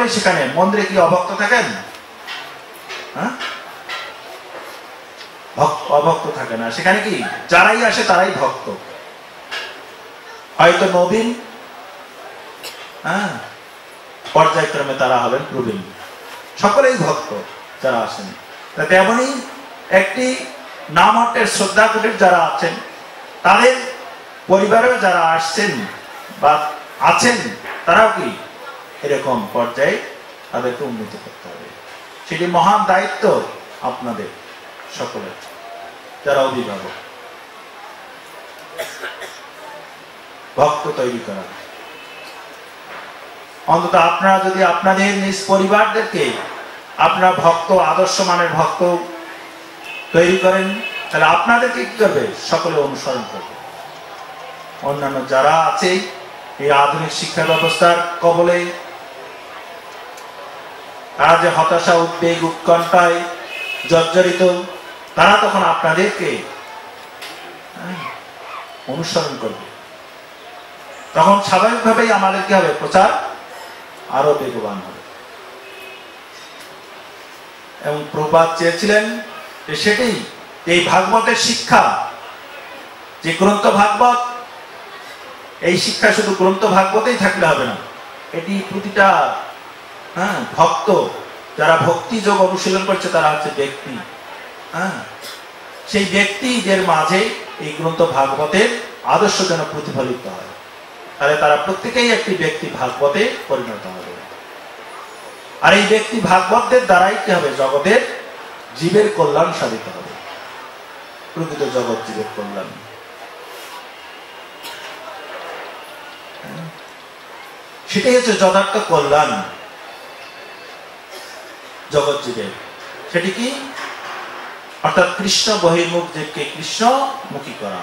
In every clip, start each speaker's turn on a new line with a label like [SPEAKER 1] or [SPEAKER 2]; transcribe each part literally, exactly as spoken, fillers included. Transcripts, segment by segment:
[SPEAKER 1] সকলেই সেখানে। মন্দিরে কি অভক্ত থাকেন? হ্যাঁ, অভক্ত থাকে না। সেখানে কি যারাই আসে তারাই ভক্ত। হয়তো নবীন, হ্যাঁ, পর্যায়ক্রমে তারা হবেন প্রবীণ, সকলেই ভক্ত যারা আসেন। তেমনি একটি নামহট্টের শ্রদ্ধা কুটির যারা আছেন, তাদের পরিবারেও যারা আসছেন বা আছেন, তারাও কি এরকম পর্যায়ে তাদেরকে উন্নতি করতে হবে। সেটি মহান দায়িত্ব আপনাদের সকলের, যারা অভিভাবক। ভক্ত তৈরি করা, অন্তত আপনারা যদি আপনাদের নিজ পরিবারদেরকে আপনারা ভক্ত, আদর্শ মানের ভক্ত তৈরি করেন, তাহলে আপনাদেরকে কি করবে? সকলে অনুসরণ করবে। অন্যান্য যারা আছে এই আধুনিক শিক্ষা ব্যবস্থার কবলে, তারা যে হতাশা, উদ্বেগ, উৎকণ্ঠায় জর্জরিত, তারা তখন আপনাদেরকে অনুসরণ করবে। তখন স্বাভাবিকভাবেই আমাদের কি হবে? প্রচার আরো বেগবান হবে। এবং প্রভুপাদ চেয়েছিলেন যে সেটাই, এই ভাগবতের শিক্ষা, যে গ্রন্থ ভাগবত, এই শিক্ষা শুধু গ্রন্থ ভাগবতেই থাকলে হবে না। এটি প্রতিটা হ্যাঁ ভক্ত, যারা ভক্তি যোগ অনুশীলন করছে, তারা হচ্ছে ব্যক্তি, হ্যাঁ, সেই ব্যক্তিদের মাঝে এই গ্রন্থ ভাগবতের আদর্শ যেন প্রতিফলিত হয়। তাহলে তারা প্রত্যেকেই একটি ব্যক্তি ভাগবতে পরিণত হবে। আর এই ব্যক্তি ভাগবতদের দ্বারাই কি হবে? জগতের জীবের কল্যাণ সাধিত হবে, প্রকৃত জগৎ জীবের কল্যাণ। সেটাই হচ্ছে যথার্থ কল্যাণ জগৎ জীবের। সেটি কি? অর্থাৎ কৃষ্ণ বহির্মুখ জীবকে কৃষ্ণমুখী করা।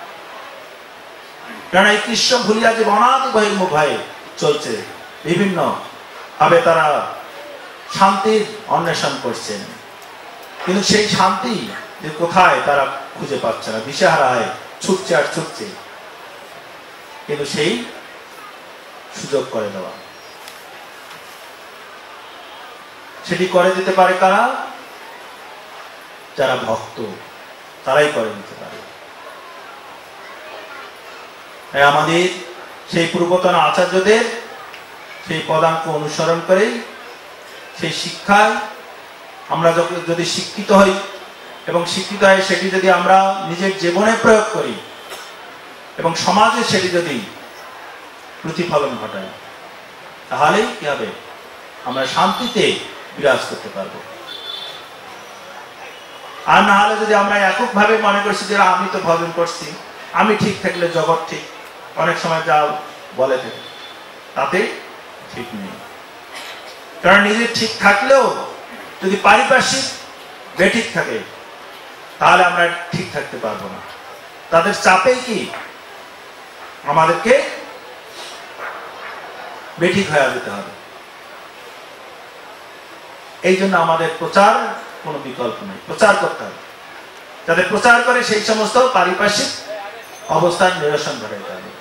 [SPEAKER 1] কারণ এই কৃষ্ণ ভুলিয়া যে অনাদি বহির্মুখ হয়ে চলছে, বিভিন্ন ভাবে তারা শান্তির অন্বেষণ করছেন, কিন্তু সেই শান্তি যে কোথায় তারা খুঁজে পাচ্ছে না, দিশেহারা হয়ে ছুটছে আর ছুটছে। কিন্তু সেই সুযোগ করে দেওয়া, সেটি করে দিতে পারে কারা? যারা ভক্ত, তারাই করে দিতে পারে। আমাদের সেই পূর্বতন আচার্যদের সেই পদাঙ্ক অনুসরণ করে, সেই শিক্ষায় আমরা যদি শিক্ষিত হই, এবং শিক্ষিত হয়ে সেটি যদি আমরা নিজের জীবনে প্রয়োগ করি, এবং সমাজে সেটি যদি প্রতিফলন ঘটাই, তাহলেই কি হবে? আমরা শান্তিতে বিরাজ করতে পারবো। আর না হলে যদি আমরা এককভাবে মনে করছি যে আমি তো ভজন করছি, আমি ঠিক থাকলে জগৎ ঠিক, অনেক সময় যা বলে থাকে, তাতে ঠিক নেই। কারণ নিজে ঠিক থাকলেও যদি পারিপার্শ্বিক বেঠিক থাকে, তাহলে আমরা ঠিক থাকতে পারবো না। তাদের চাপেই কি আমাদেরকে বেঠিক হয়ে যেতে হবে। এই জন্য আমাদের প্রচার কোনো বিকল্প নেই, প্রচার করতে হবে। যাতে প্রচার করে সেই সমস্ত পারিপার্শ্বিক অবস্থার নিরসন ঘটাইতে হবে।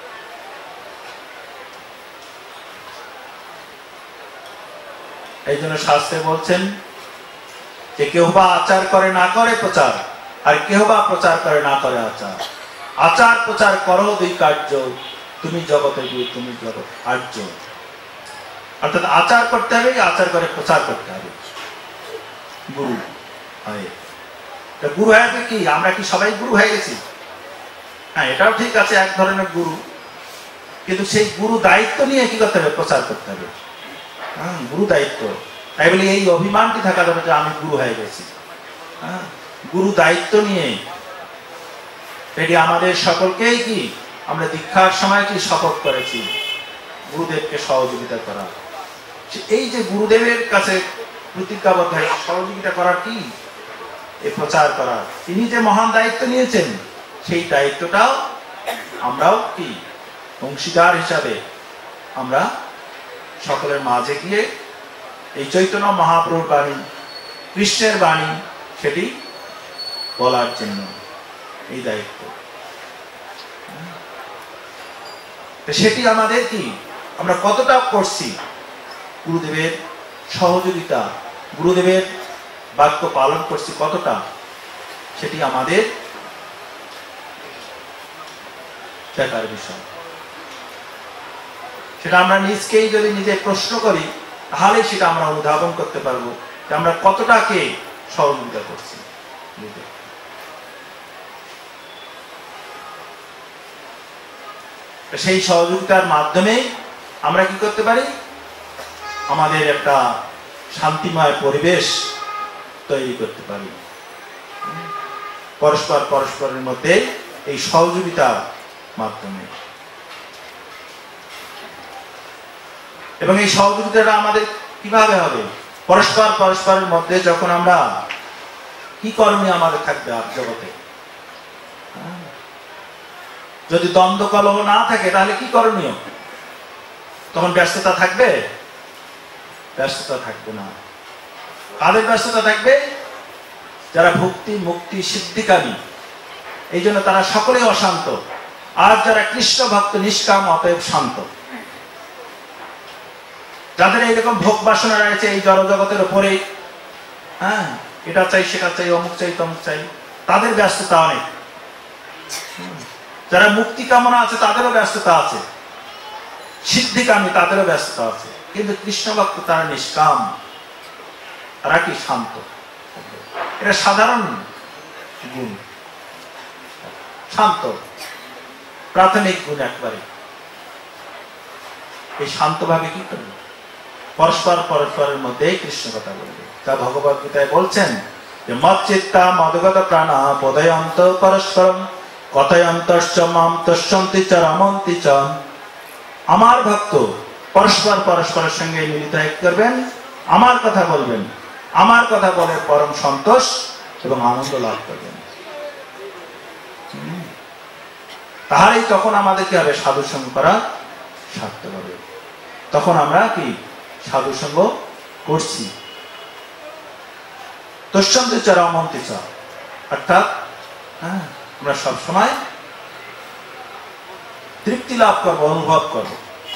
[SPEAKER 1] এই জন্য শাস্ত্রে বলছেন যে কেহ বা আচার করে না করে প্রচার, আর কেহ বা প্রচার করে না করে আচার। আচার প্রচার করো দুই কার্য, তুমি জগতে গুরু, তুমি জগৎ আর্য। অর্থাৎ আচার করতে হবে, আচার করে প্রচার করতে হবে। গুরু হয়, গুরু হয়ে কি আমরা কি সবাই গুরু হয়ে গেছি? হ্যাঁ, এটাও ঠিক আছে, এক ধরনের গুরু। কিন্তু সেই গুরু দায়িত্ব নিয়ে কি করতে হবে? প্রচার করতে হবে। হ্যাঁ, গুরু দায়িত্ব। তাই বলে এই অভিমানটি থাকা যাবে যে আমি গুরু হয়ে গেছি। হ্যাঁ, গুরু দায়িত্ব নিয়ে এটি আমাদের সকলকেই কি আমরা দীক্ষার সময় কি শপথ করেছি? গুরুদেবকে সহযোগিতা করা। এই যে গুরুদেবের কাছে প্রতিজ্ঞাবদ্ধ সহযোগিতা করার কি? এই প্রচার করা। তিনি যে মহান দায়িত্ব নিয়েছেন, সেই দায়িত্বটাও আমরাও কি অংশীদার হিসাবে আমরা সকলের মাঝে গিয়ে এই চৈতন্য মহাপ্রভুর বাণী, কৃষ্ণের বাণী, সেটি বলার জন্য এই দায়িত্ব। সেটি আমাদের কি আমরা কতটা করছি, গুরুদেবের সহযোগিতা, গুরুদেবের বাক্য পালন করছি কতটা, সেটি আমাদের দেখার বিষয়। সেটা আমরা নিজকেই যদি নিজে প্রশ্ন করি, তাহলে সেটা আমরা অনুধাবন করতে পারবো যে আমরা কতটাকে সহযোগিতা করছি। সেই সহযোগিতার মাধ্যমে আমরা কি করতে পারি, আমাদের একটা শান্তিময় পরিবেশ তৈরি করতে পারি। পরস্পর পরস্পরের মধ্যে এই সহযোগিতার মাধ্যমে। এবং এই সহযোগিতাটা আমাদের কিভাবে হবে? পরস্পর পরস্পরের মধ্যে যখন আমরা কি করণীয় আমাদের থাকবে আর জগতে, যদি দ্বন্দ্ব কলহ না থাকে তাহলে কি করণীয়? তখন ব্যস্ততা থাকবে? ব্যস্ততা থাকবে না। কাদের ব্যস্ততা থাকবে? যারা ভক্তি মুক্তি সিদ্ধিকামী, এই জন্য তারা সকলেই অশান্ত। আর যারা কৃষ্ণ ভক্ত নিষ্কাম, অতএব শান্ত। যাদের এইরকম ভোগ বাসনা রয়েছে এই জড় জগতের উপরে, হ্যাঁ, এটা চাই সেটা চাই, অমুক চাই তমুক চাই, তাদের ব্যস্ততা অনেক। যারা মুক্তি কামনা আছে তাদেরও ব্যস্ততা আছে, সিদ্ধিকামী তাদেরও ব্যস্ততা আছে। কিন্তু কৃষ্ণ ভক্ত তারা নিষ্কাম, তারা কি শান্ত। এটা সাধারণ গুণ, শান্ত প্রাথমিক গুণ একবারে। এই শান্তভাবে কি করবে? পরস্পর পরস্পরের মধ্যে কৃষ্ণ কথা বলবে। তা ভগবত গীতায় বলছেন যে মচ্চিত্তা মদগত প্রাণা বোধয়ন্ত পরস্পরম কথয়ন্তশ্চ মাম তস্যন্তি চ রমন্তি চ। আমার ভক্ত পরস্পর পরস্পরের সঙ্গে মিলিত করবেন, আমার কথা বলবেন, আমার কথা বলে পরম সন্তোষ এবং আনন্দ লাভ করবেন। তাহলেই তখন আমাদের কি হবে? সাধু সঙ্গ করা সার্থক হবে। তখন আমরা কি সাধু সঙ্গ করছি। তস্যন্তি চ রমন্তি চ, অর্থাৎ হ্যাঁ, আমরা সবসময় তৃপ্তি লাভ করবো, অনুভব করবো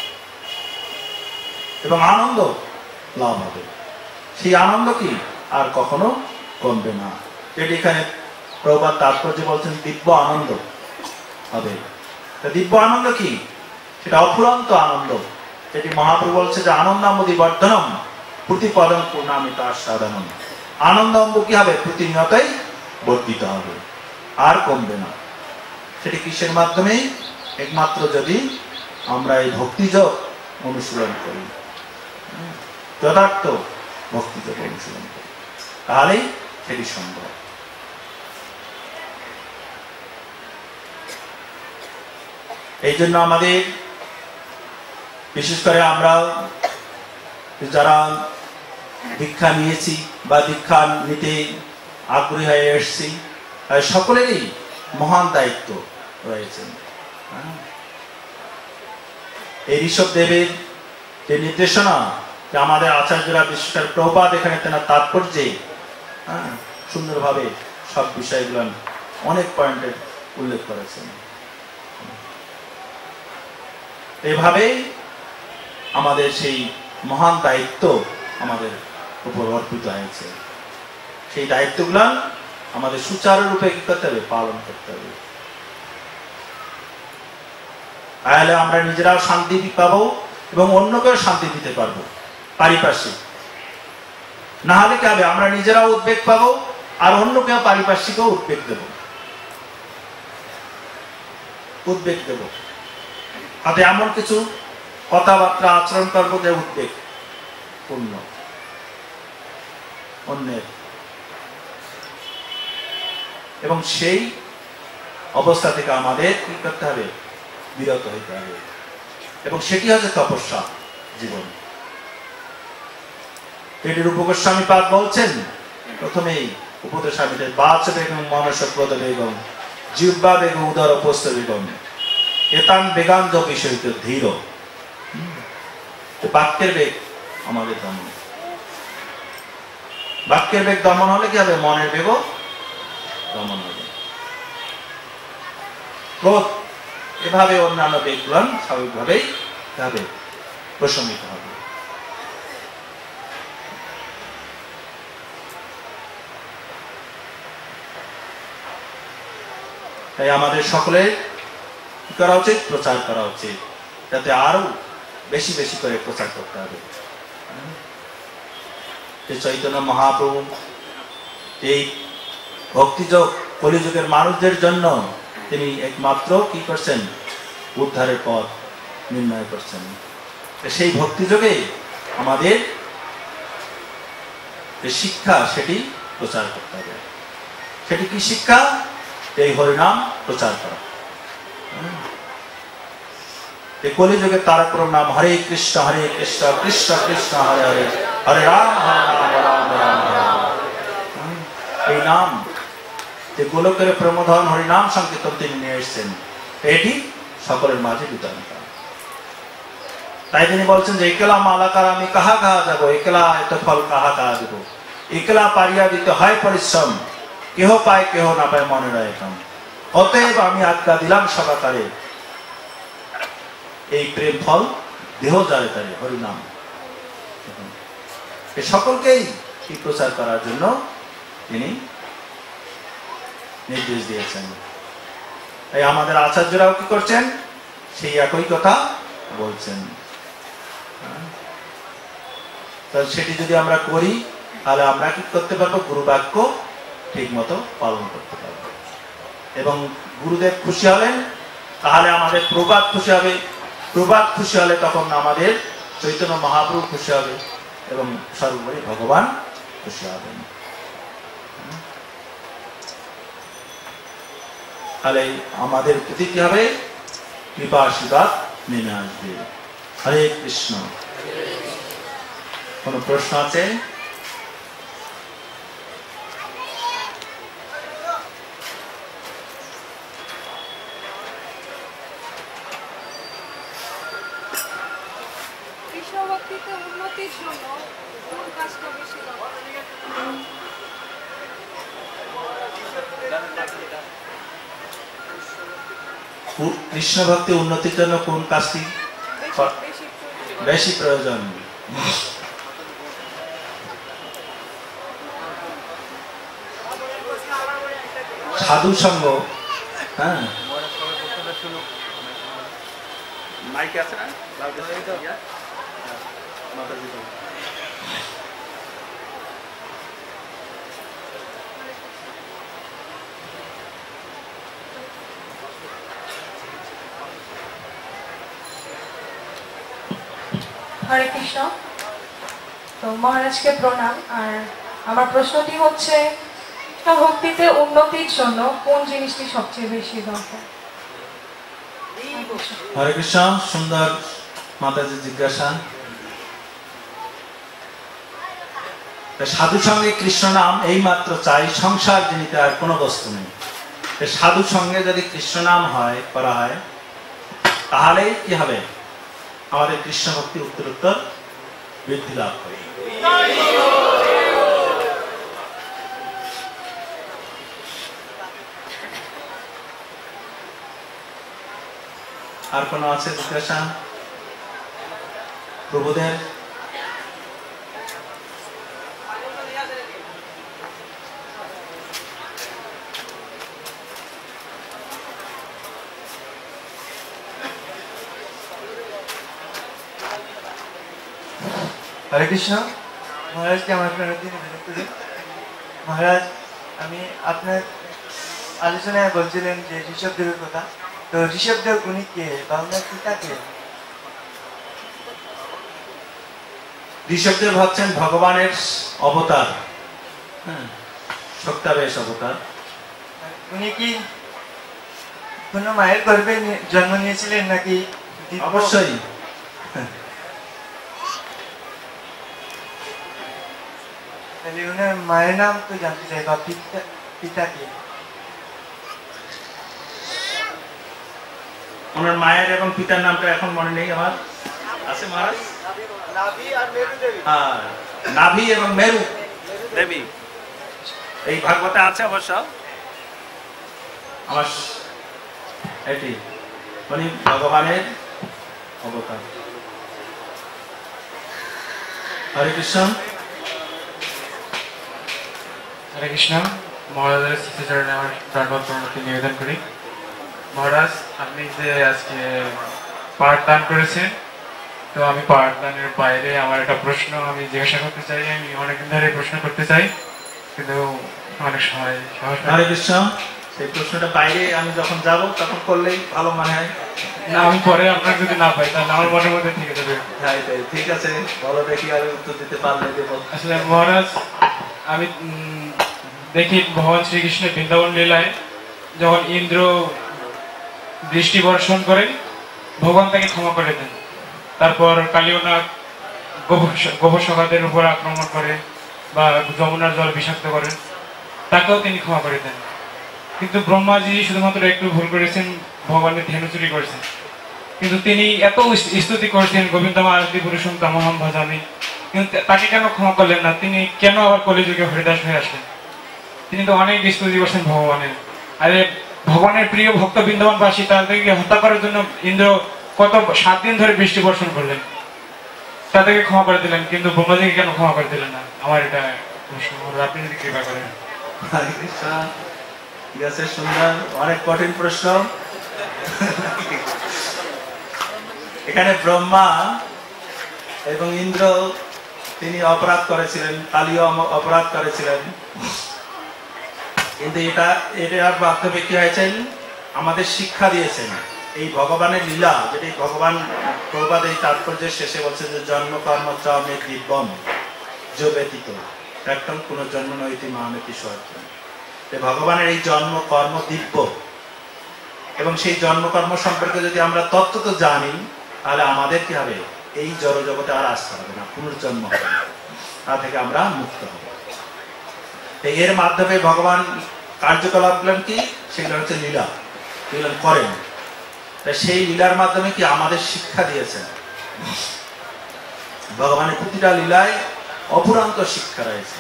[SPEAKER 1] এবং আনন্দ লাভ হবে। সেই আনন্দ কি আর কখনো কমবে না। যেটি এখানে প্রভুপাদ তাৎপর্য বলছেন দিব্য আনন্দ হবে। দিব্য আনন্দ কি? সেটা অফুরন্ত আনন্দ, যেটি মহাপ্রভু বলছে যে আনন্দাম্বুধি বর্ধনম প্রতিপদম পূর্ণামিতা সাধনম। আনন্দ অম্ব কি হবে? প্রতিনিয়তই বর্ধিত হবে, আর কমবে না। সেটি কিসের মাধ্যমে? একমাত্র যদি আমরা এই ভক্তিযোগ অনুশীলন করি, যথার্থ ভক্তিযোগ অনুশীলন করি, তাহলেই সেটি সম্ভব। এই জন্য আমাদের বিশেষ করে আমরা যারা দীক্ষা নিয়েছি বা দীক্ষা নিতে আগ্রহী হয়ে এসছি, সকলেরই মহান দায়িত্ব রয়েছে। এই ঋষভ দেবের যে নির্দেশনা, যে আমাদের আচার্যরা বিশেষ করে প্রভুপাদ এখানে তেনার তাৎপর্যে হ্যাঁ সুন্দরভাবে সব বিষয়গুলো অনেক পয়েন্টের উল্লেখ করেছেন। এভাবেই আমাদের সেই মহান দায়িত্ব আমাদের উপর অর্পিত হয়েছে। সেই দায়িত্বগুলো আমাদের সুচারুরূপে কি করতে হবে? পালন করতে হবে। তাহলে আমরা নিজেরাও শান্তি পাবো এবং অন্যকেও শান্তি দিতে পারবো পারিপার্শ্বিক। না হলে কি হবে? আমরা নিজেরাও উদ্বেগ পাবো আর অন্যকেও পারিপার্শ্বিকও উদ্বেগ দেব উদ্বেগ দেব হাতে এমন কিছু কথাবার্তা আচরণ করবো যে উদ্বেগ পূর্ণ অন্যের, এবং সেই অবস্থা থেকে আমাদের কি করতে হবে? বিরত হইতে হবে। এবং সেটি হচ্ছে তপস্যা জীবন। এটি রূপ গোস্বামী পাদ বলছেন প্রথমেই উপদেশামীদের বাচ বেগম মনস ক্রোধ বেগম জিহ্বা বেগম উদর উপস্থ বেগম এতান বেগান্ত বিষয় ধীর। বাক্যের বেগ আমাদের দমন। বাক্যের বেগ দমন হলে কি হবে? মনের বেগও দমন হবে। ক্রোধ এভাবে অন্যান্য বেগগুলো স্বাভাবিকভাবেই হবে প্রশমিত হবে। তাই আমাদের সকলের কি করা উচিত? প্রচার করা উচিত, যাতে আরো বেশি বেশি করে প্রচার করতে হবে। চৈতন্য মহাপ্রভু এই ভক্তিযোগ কলিযুগের মানুষদের জন্য তিনি একমাত্র কি করছেন? উদ্ধারের পথ নির্ণয় করছেন। সেই ভক্তিযোগে আমাদের যে শিক্ষা সেটি প্রচার করতে হবে। সেটি কি শিক্ষা? এই হরিনাম প্রচার করা। এই কলিযুগের তারক নাম হরে কৃষ্ণ হরে কৃষ্ণ কৃষ্ণ কৃষ্ণ হরে হরে হরে রাম হরে রাম রাম রাম হরে। এই নাম যে গোলকের প্রমোধন হরিনাম সংকীর্তন তিনি নিয়ে এসেছেন, এটি সকলের মাঝে বিতরণ করা। তাই তিনি বলছেন যে একলা মালাকার আমি কাহা কাহা যাব, একলা এত ফল কাহা কাহা দিব, একলা পারিয়া দিতে হয় পরিশ্রম, কেহ পায় কেহ না পায় মনে রয় কাম, অতএব আমি আজ্ঞা দিলাম সবাকারে, এই প্রেম ফল দেহ জারে তারে হরিনাম। সকলকেই কি প্রচার করার জন্য তিনি নির্দেশ দিয়েছেন। তাই আমাদের আচার্যরাও কি করছেন? সেই একই কথা বলছেন। সেটি যদি আমরা করি তাহলে আমরা কি করতে পারবো? গুরু বাক্য ঠিক মতো পালন করতে পারবো। এবং গুরুদেব খুশি হলেন তাহলে আমাদের প্রবাদ খুশি হবে, প্রবাদ খুশি হলে তখন আমাদের চৈতন্য মহাপ্রভু খুশি হবে এবং সর্বোপরি ভগবান খুশি হবেন। তাহলে আমাদের প্রতি কি হবে? কৃপা আশীর্বাদ নেমে আসবে। হরে কৃষ্ণ। কোন প্রশ্ন আছে?
[SPEAKER 2] কৃষ্ণ ভক্তিতে উন্নতির জন্য কোন কাজটা বেশি দরকার?
[SPEAKER 1] কৃষ্ণ ভক্তি উন্নতির জন্য কোন কাজটি বেশি প্রয়োজন? সাধু সঙ্গ। হ্যাঁ, মাইক আছে না?
[SPEAKER 2] হরে কৃষ্ণ। তো মহারাজকে প্রণাম। আর আমার প্রশ্নটি হচ্ছে ভক্তিতে উন্নতির জন্য কোন জিনিসটি সবচেয়ে বেশি দরকার?
[SPEAKER 1] হরে কৃষ্ণ। সুন্দর মাতাজি জিজ্ঞাসা। সাধু সঙ্গে কৃষ্ণ নাম এই মাত্র চাই, সংসার জিনিতে আর কোনো বস্তু নেই। সাধু সঙ্গে যদি কৃষ্ণ নাম হয় করা হয় তাহলে কি হবে? আমাদের কৃষ্ণ ভক্তি উত্তরোত্তর বৃদ্ধি লাভ করে। আর কোন আছে জিজ্ঞাসা প্রভুদের?
[SPEAKER 3] হরে কৃষ্ণ। মহারাজকে আমার প্রণতি নিবেদন করি। মহারাজ, আমি আপনার আলোচনায় বলছিলেন যে ঋষভদেবের কথা, তো ঋষভদেব উনি কে বা ওনার পিতা কে?
[SPEAKER 1] ঋষভদেব হচ্ছেন ভগবানের অবতার, হ্যাঁ, শক্তাবেশ অবতার।
[SPEAKER 3] উনি কি কোন মায়ের গর্ভে জন্ম নিয়েছিলেন নাকি?
[SPEAKER 1] অবশ্যই।
[SPEAKER 3] তাহলে ওনার মায়ের নাম তো জানতে চাই, বা পিতা পিতা কে?
[SPEAKER 1] ওনার মায়ের এবং পিতার নামটা এখন মনে নেই আমার। আছে মহারাজ? হ্যাঁ, নাভি এবং মেরু দেবী, এই ভাগবতে আছে অবশ্য। আমার এটি উনি ভগবানের অবতার। হরে কৃষ্ণ।
[SPEAKER 4] হরে কৃষ্ণ। মহারাজের স্মৃতিচরণে আমার প্রাণবন্ত প্রণতি নিবেদন করি। মহারাজ, আপনি যে আজকে পাঠ দান করেছেন, তো আমি পাঠ দানের বাইরে আমার একটা প্রশ্ন আমি জিজ্ঞাসা করতে চাই। আমি অনেকদিন ধরে প্রশ্ন করতে চাই, কিন্তু অনেক সময় সাহস পাই না।
[SPEAKER 1] হরে কৃষ্ণ। সেই প্রশ্নটা বাইরে আমি যখন যাব তখন করলেই ভালো মনে হয়।
[SPEAKER 4] না, আমি পরে আপনার যদি না পাই তাহলে আমার মনের মধ্যে থেকে যাবে।
[SPEAKER 1] তাই তাই, ঠিক আছে, বলো দেখি, আমি উত্তর দিতে পারলে দেবো।
[SPEAKER 4] আসলে মহারাজ, আমি উম, দেখি ভগবান শ্রীকৃষ্ণের বৃন্দাবন লীলায় যখন ইন্দ্র দৃষ্টি বর্ষণ করেন, ভগবান তাকে ক্ষমা করে দেন। তারপর কালীয়নাথ গোপসখাদের উপর আক্রমণ করে বা যমুনার জল বিষাক্ত করেন, তাকেও তিনি ক্ষমা করে দেন। কিন্তু ব্রহ্মাজি শুধুমাত্র একটু ভুল করেছেন, ভগবানের ধেনু চুরি করেছেন। কিন্তু তিনি এত স্তুতি করেছেন, গোবিন্দম আরতি পুরুষম তামহম ভজামি, কিন্তু তাকে কেন ক্ষমা করলেন না? তিনি কেন আবার কলিযুগে হরিদাস হয়ে আসলেন? তিনি তো অনেক স্তুতি করছেন ভগবানের। আরে ভগবানের প্রিয় ভক্ত বৃন্দাবনবাসী, তাদেরকে হত্যা করার জন্য ইন্দ্র কত সাত দিন ধরে বৃষ্টি বর্ষণ করলেন, তাদেরকে ক্ষমা করে দিলেন, কিন্তু ব্রহ্মাজিকে কেন ক্ষমা করে দিলেন না? আমার এটা প্রশ্ন, আপনি যদি কৃপা করেন।
[SPEAKER 1] হরে কৃষ্ণ। ঠিক আছে, সুন্দর, অনেক কঠিন প্রশ্ন। এখানে ব্রহ্মা এবং ইন্দ্র তিনি অপরাধ করেছিলেন, কালীয় অপরাধ করেছিলেন, কিন্তু এটা এটার মাধ্যমে কি হয়েছেন, আমাদের শিক্ষা দিয়েছেন। এই ভগবানের লীলা, যেটি ভগবান প্রভুপাদ এই তাৎপর্যের শেষে বলছে যে জন্ম কর্ম চ মে দিব্যম যো ব্যতীত একদম কোন জন্ম নৈতি মহামেতি সহর্জন। ভগবানের এই জন্ম কর্ম দিব্য, এবং সেই জন্ম কর্ম সম্পর্কে যদি আমরা তত্ত্ব জানি, তাহলে আমাদের কি হবে, এই জড় জগতে আর আসতে হবে না, পুনর্জন্ম হবে না, তা থেকে আমরা মুক্ত হব। এর মাধ্যমে ভগবান কার্যকলাপ গুলেন কি, সেগুলো হচ্ছে লীলা, এগুলো করেন। সেই লীলার মাধ্যমে কি আমাদের শিক্ষা দিয়েছেন। ভগবানের প্রতিটা লীলায় অফুরন্ত শিক্ষা রয়েছে।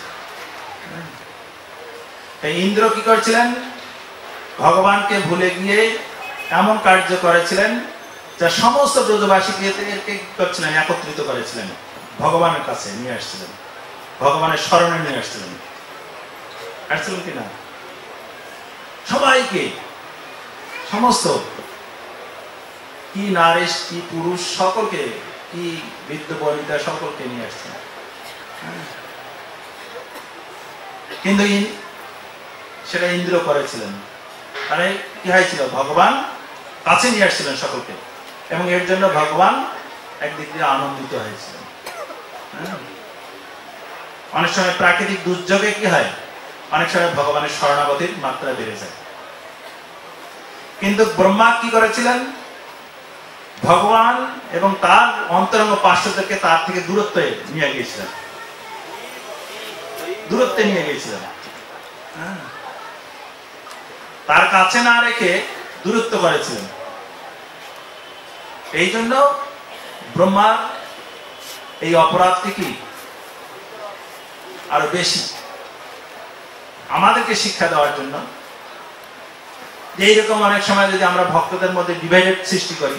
[SPEAKER 1] ইন্দ্র কি করেছিলেন, ভগবানকে ভুলে গিয়ে এমন কার্য করেছিলেন যা সমস্ত ব্রজবাসীকে কি করছিলেন, একত্রিত করেছিলেন, ভগবানের কাছে নিয়ে আসছিলেন, ভগবানের স্মরণে নিয়ে আসছিলেন। আসছিলেন কিনা? সবাইকে, সমস্ত কি নারী কি পুরুষ সকলকে, কি বৃদ্ধ বনিতা সকলকে নিয়ে আসছিলেন। কিন্তু সেটা ইন্দ্র করেছিলেন, মানে কি হয়েছিল, ভগবান কাছে নিয়ে আসছিলেন সকলকে, এবং এর জন্য ভগবান একদিক দিয়ে আনন্দিত হয়েছিলেন। অনেক সময় প্রাকৃতিক দুর্যোগে কি হয়, অনেক সময় ভগবানের শরণাগতির মাত্রা বেড়ে যায়। কিন্তু ব্রহ্মা কি করেছিলেন, ভগবান এবং তার অন্তরঙ্গ পার্শ্বদেরকে তার থেকে দূরত্বে নিয়ে গিয়েছিলেন, দূরত্বে নিয়ে গিয়েছিলেন, তার কাছে না রেখে দূরত্ব করেছিলেন। এই জন্য ব্রহ্মার এই অপরাধটি কি আরো বেশি, আমাদেরকে শিক্ষা দেওয়ার জন্য। এইরকম অনেক সময় যদি আমরা ভক্তদের মধ্যে ডিভাইডেড সৃষ্টি করি,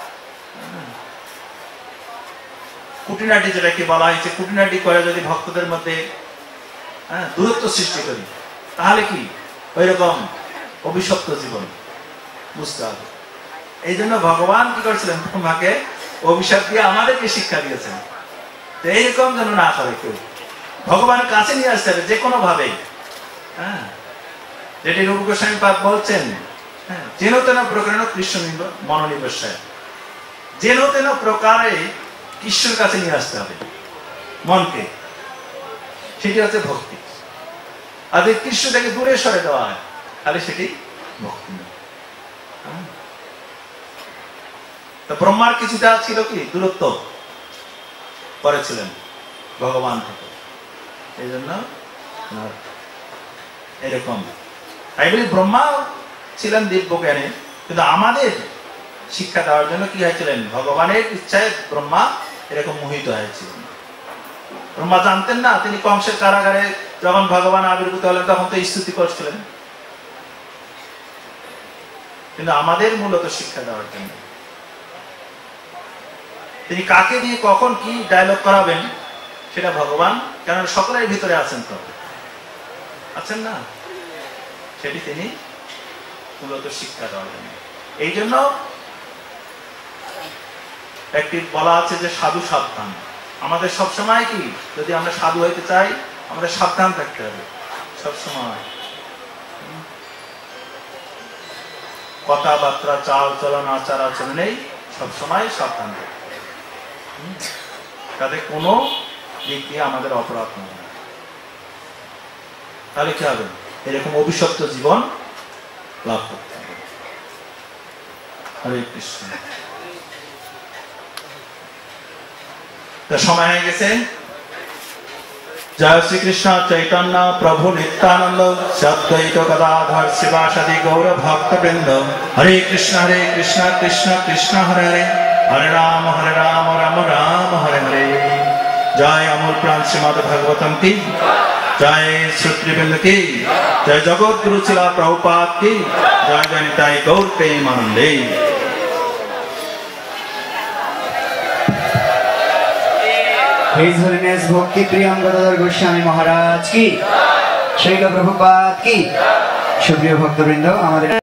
[SPEAKER 1] কুটিনাটি যেটাকে বলা হয়েছে, কুটিনাটি করে যদি ভক্তদের মধ্যে দূরত্ব সৃষ্টি করি, তাহলে কি ওই রকম অভিশপ্ত জীবন বুঝতে হবে। এই জন্য ভগবান কি করেছিলেন, ব্রহ্মাকে অভিশাপ দিয়ে আমাদেরকে শিক্ষা দিয়েছেন, এইরকম যেন না করে কেউ, ভগবানের কাছে নিয়ে আসতে হবে যে কোনো ভাবে। হ্যাঁ, যেটি রূপ গোস্বামী পাদ বলছেন, হ্যাঁ, যেন তেন প্রকারেণ কৃষ্ণ মনোনিবেশায়, যেন তেন প্রকারে কৃষ্ণের কাছে নিয়ে আসতে হবে মনকে, সেটি হচ্ছে ভক্তি। আর যদি কৃষ্ণ থেকে দূরে সরে দেওয়া হয়, তাহলে সেটি ভক্তি নয়। তো ব্রহ্মার কিছুটা ছিল কি, দূরত্ব করেছিলেন ভগবান থেকে, এই জন্য এরকম। তাই বলি ব্রহ্মা ছিলেন দিব্য জ্ঞানে, কিন্তু আমাদের শিক্ষা দেওয়ার জন্য কি হয়েছিলেন, ভগবানের ইচ্ছায় ব্রহ্মা এরকম মোহিত হয়েছিলেন। ব্রহ্মা জানতেন না, তিনি কংসের কারাগারে যখন ভগবান আবির্ভূত হলেন তখন তো স্তুতি করছিলেন, কিন্তু আমাদের মূলত শিক্ষা দেওয়ার জন্য। তিনি কাকে দিয়ে কখন কি ডায়লগ করাবেন সেটা ভগবান, কারণ সকলের ভিতরে আছেন, তো আছেন না, সেটি তিনি মূলত শিক্ষা দেওয়ার জন্য। এই জন্য একটি বলা আছে যে সাধু সাবধান। আমাদের সবসময় কি, যদি আমরা সাধু হইতে চাই আমাদের সাবধান থাকতে হবে সবসময়। কথাবার্তা, চাল চলন, আচার আচরণেই সবসময় সাবধান থাকতে হবে, তাতে কোনো দিক দিয়ে আমাদের অপরাধ না হয়। তাহলে কি হবে? এরকম অভিশপ্ত জীবন লাভ করতে হবে। হরে কৃষ্ণ। সময় হয়ে গেছে। জয় শ্রীকৃষ্ণ চৈতন্য প্রভু নিত্যানন্দ সদ্বৈত গদাধর শিবাসাদি গৌর ভক্তবৃন্দ। হরে কৃষ্ণ হরে কৃষ্ণ কৃষ্ণ কৃষ্ণ হরে হরে, হরে রাম হরে রাম রাম রাম হরে হরে। জয় অমর প্রাণ শ্রীমদ ভাগবতম কি জয়, শ্রোতৃবৃন্দ কি জয়, জগৎগুরু শিলা প্রভুপাদ কি জয়, জয় নিতাই গৌর প্রেমানন্দে।
[SPEAKER 5] His Holiness Bhakti Priyam Gadadhar Goswami Maharaj ki, Srila Prabhupada ki, সুপ্রিয় ভক্তবৃন্দ, আমাদের